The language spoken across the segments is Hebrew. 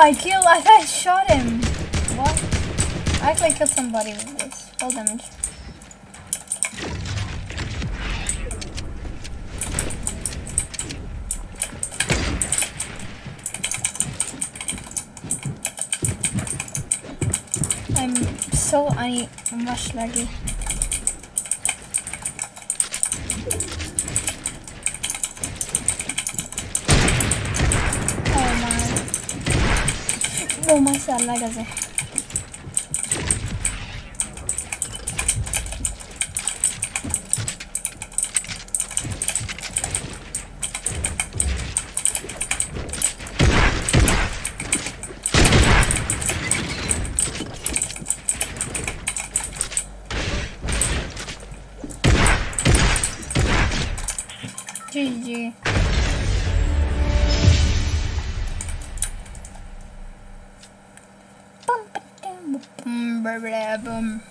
I thought I shot him. What? I actually killed somebody with this. Full damage. I'm so much laggy. Oh my. Oh my god, lag הזה. GG. Boom.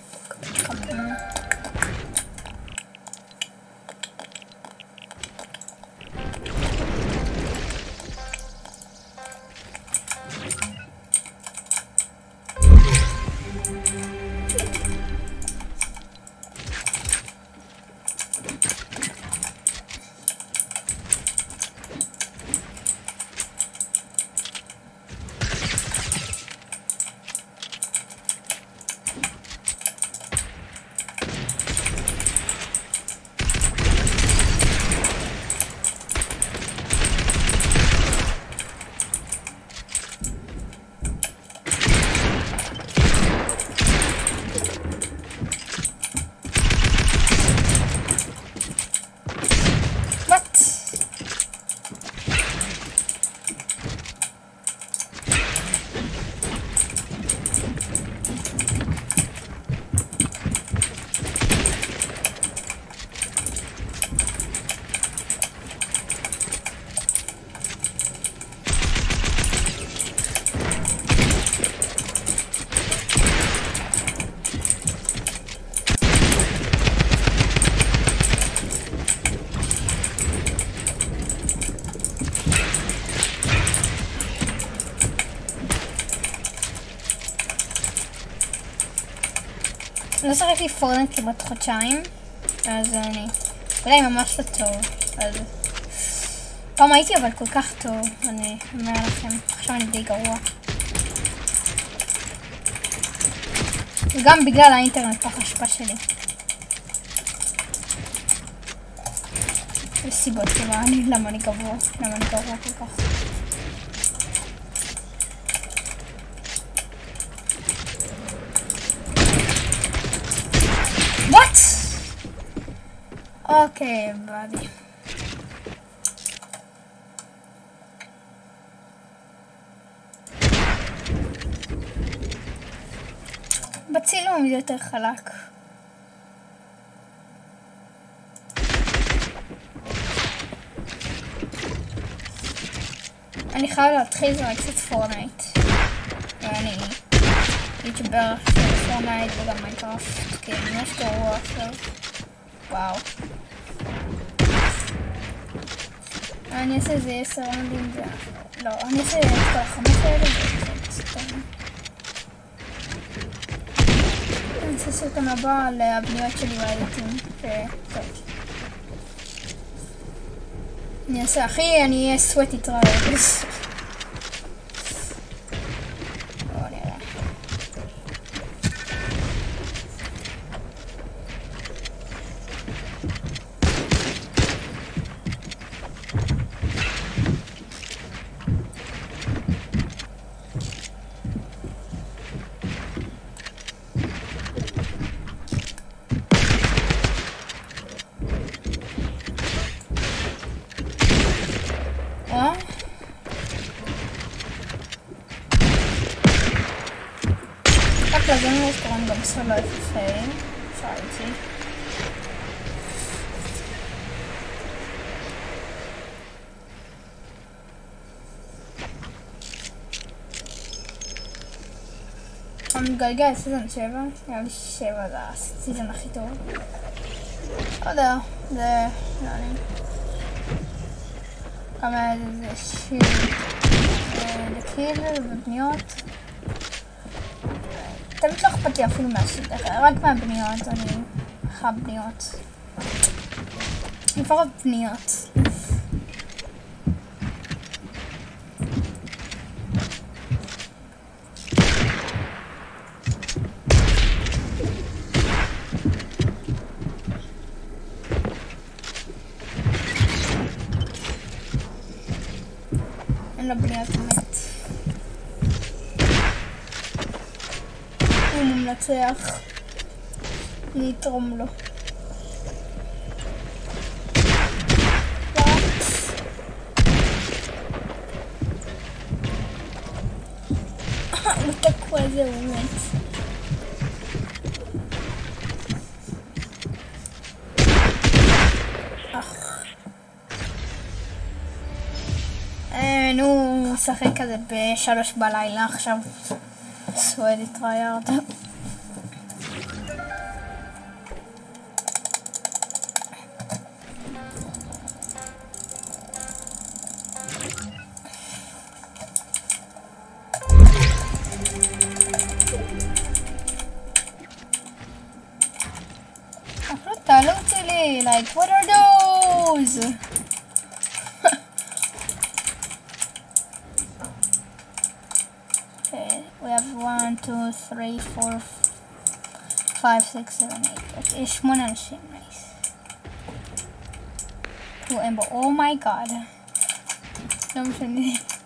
לא שחקתי פורטנייט כמעט חודשיים, אז אני אולי ממש לא טוב, אז פעם הייתי אבל כל כך טוב, אני אומר לכם, עכשיו אני די גרוע. וגם בגלל האינטרנט פח השפעה שלי. יש סיבות למה אני גרוע כל כך. Okay, buddy. בצילום זה יותר חלק. אני חייב להתחיל זה קצת פורטנייט. ואני יוטיובר של פורטנייט וגם מיינקראפט, כי אני ממש גרוע עכשיו. וואו. אני אעשה איזה 10 ראונדים לא, אני אעשה את כל החמש האלה אני אעשה סרטון הבא על הבניות שלי והאדיטים וטוב. אני אעשה אחי, אני אהיה סווטי טראיילס. אז אני לא קוראים גם סולו FFA, שאלתי. אני מתגלגל לסיזון 7, נראה לי 7 זה הסיזון הכי טוב. לא יודע, זה נראה לי. כמה זה שיר. דקיל ובניות. תמיד לא אכפת לי אפילו מהשיט, רק מהבניות, אני חייב בניות. לפחות בניות. אין לו בניות באמת. הוא מנצח. אני אתרום לו. הוא תקוע, זהו באמת. נו, שחק כזה ב3 בלילה עכשיו. סואדי טרייארד. תעלו אותי לי, like, what are those? Okay, we have 1, 2, 3, 4, 5, 6, 7, 8. Okay, 8 אנשים, nice. הוא אמבו, oh my god. לא משנה.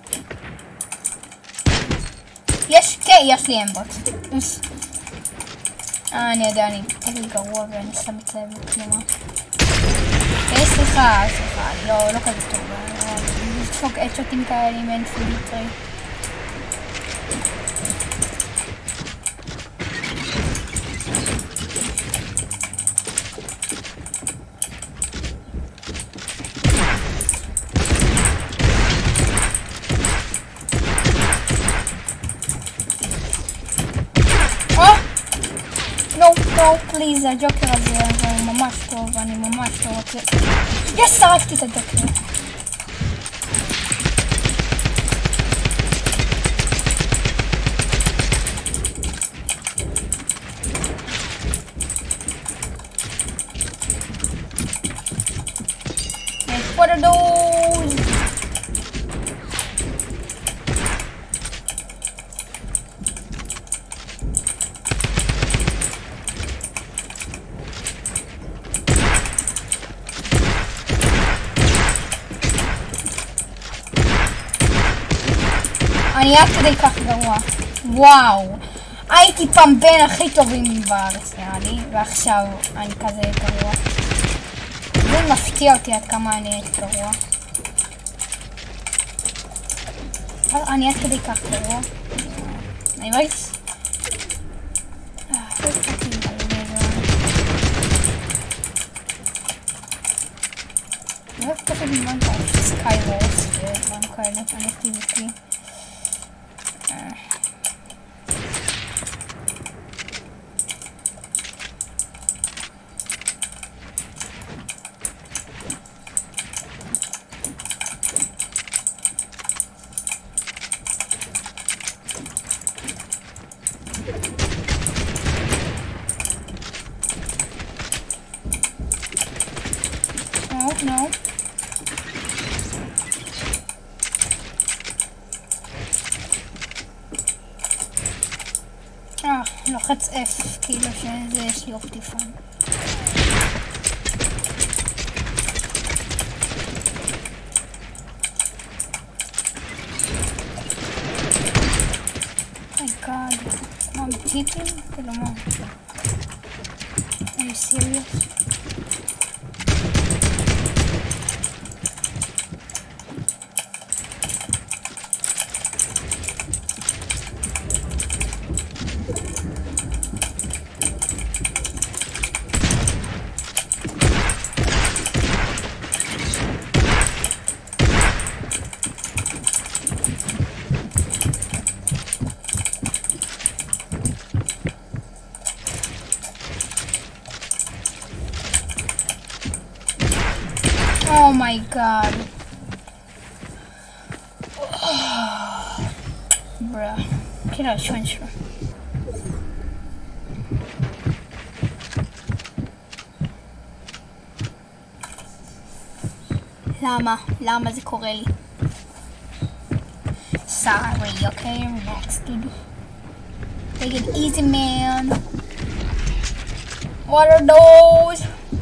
יש לי אמבוט. אני יודע, אני תגיד גרוע ואני שמת לב לכלומה. סליחה, לא כזה טוב. לדפוק אדשוטים כאלה עם אינפיניטרי. לא, פליז, הג'וקר הזה הוא ממש טוב, אני ממש לא רוצה... שרקתי את הג'וקר. What are those? אני עד כדי כך גרוע. וואו. הייתי פעם בין הכי טובים בארץ נראה לי, ועכשיו אני כזה גרוע. זה מפתיע אותי עד כמה אני הייתי גרוע. אני עד כדי כך גרוע. אני מרגיש... אני אוהב ככה בזמן כאלה, סקיילורס ודברים כאלה, אני פיזיקלי. No. לוחץ F, כאילו שזה יש לי אופטיפון. my god, מה בטיפים? כאילו מה? are you serious? Oh my god. כאילו הראשון שלו. למה זה קורה לי? Sorry, okay, next dude. Take it easy, man. What are those?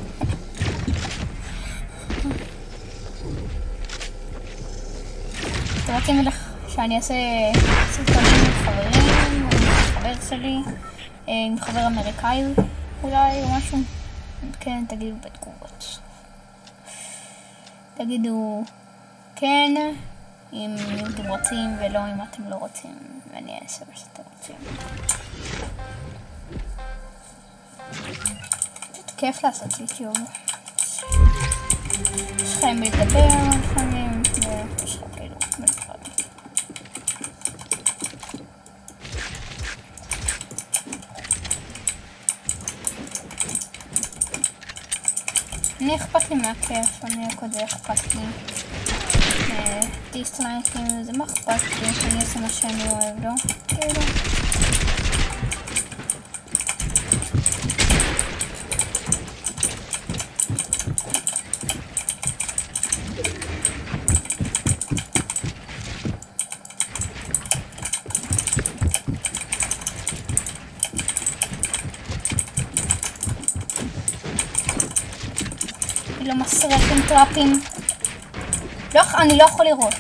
אתם רוצים שאני אעשה סרטונים עם חברים, עם חבר שלי, עם חבר אמריקאי אולי או משהו? כן, תגידו בתגובות. תגידו כן אם אתם רוצים ולא אם אתם לא רוצים, ואני אעשה מה שאתם רוצים. זה כיף לעשות יוטיוב. יש לכם לדבר לפעמים, ויש לכם כאילו בנפרד. אני אכפת לי מהכיף, אני כזה אכפת לי. דיסלייקים, זה מה אכפת לי, אני אעשה מה שאני אוהב, לא? כאילו. לא מסרק עם טראפים. אני לא יכול לראות.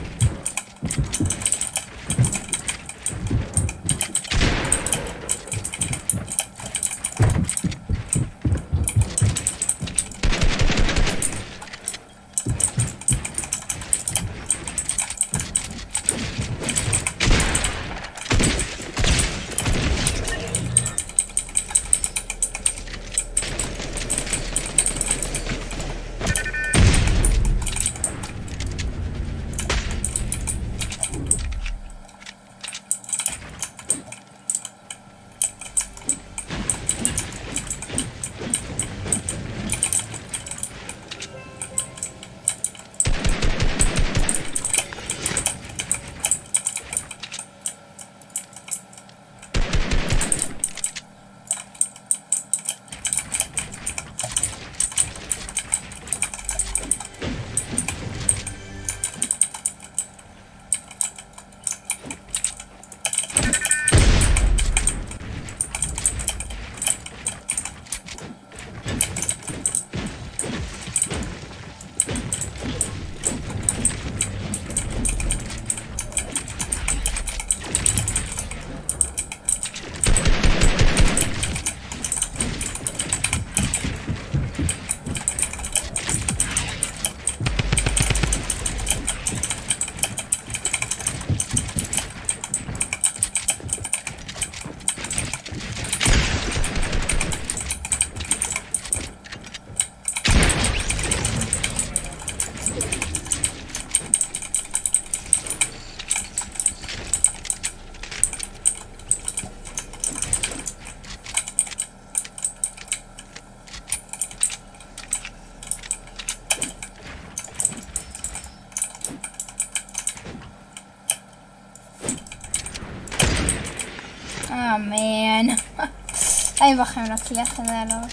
man. Ay, bajé una clase de los...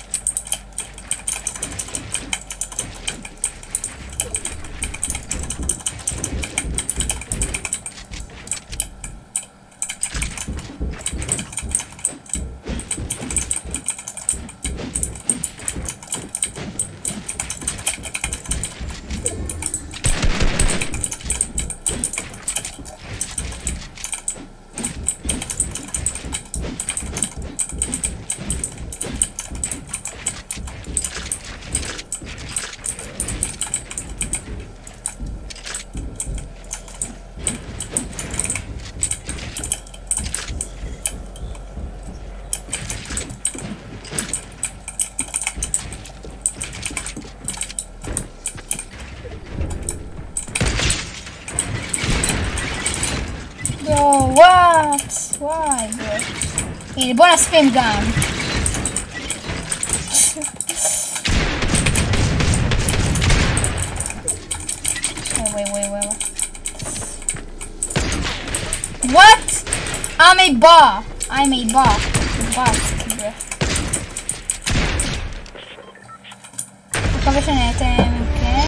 Yo, what? Why, bro? הנה, בוא נספים גם. וואי. What? I'm a bot. I'm a bot. Bot, כאילו. מקווה שנהייתם